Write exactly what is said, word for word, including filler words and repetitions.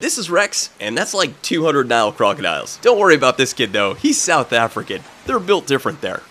This is Rex, and that's like two hundred Nile crocodiles. Don't worry about this kid though, he's South African. They're built different there.